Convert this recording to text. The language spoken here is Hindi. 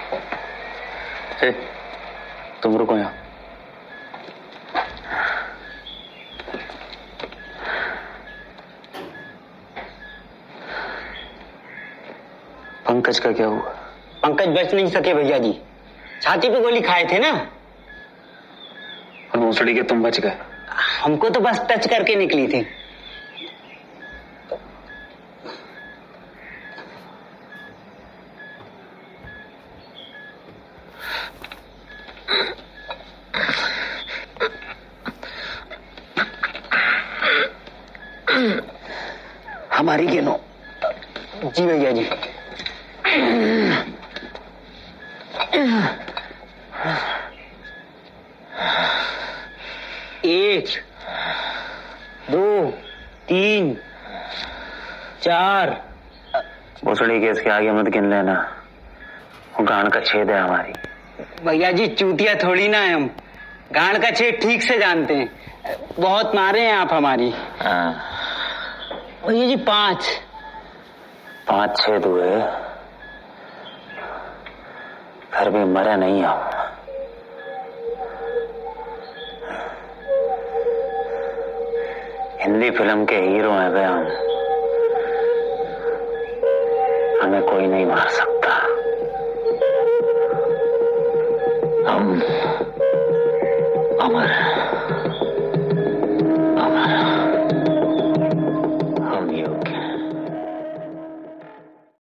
तुम रुको यहाँ। पंकज का क्या हुआ? पंकज बच नहीं सके भैया जी, छाती पे गोली खाए थे ना। और भोसड़ी के तुम बच गए? हमको तो बस टच करके निकली थी। हमारी गेनो। जी भैया जी। एक, दो, तीन, चार। भोसड़ी के इसके आगे मत गिन लेना, वो गांड का छेद है हमारी। भैया जी चूतिया थोड़ी ना है हम, गांड का छेद ठीक से जानते हैं। बहुत मारे हैं आप हमारी। भैया जी 5 छेद हुए, फिर भी मरे नहीं हम। हिंदी फिल्म के हीरो हैं वे हम, हमें कोई नहीं मार सकता। हम अमर